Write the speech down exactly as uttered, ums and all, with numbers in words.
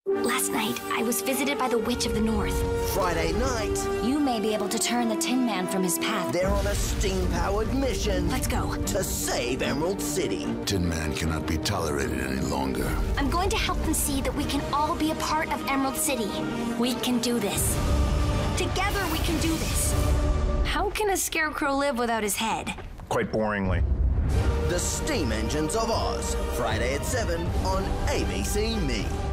Last night, I was visited by the Witch of the North. Friday night, You may be able to turn the Tin Man from his path. they're on a steam-powered mission Let's go. to save Emerald City. Tin Man cannot be tolerated any longer. I'm going to help them see that we can all be a part of Emerald City. We can do this. Together we can do this. How can a scarecrow live without his head? Quite boringly. The Steam Engines of Oz, Friday at seven on A B C M E.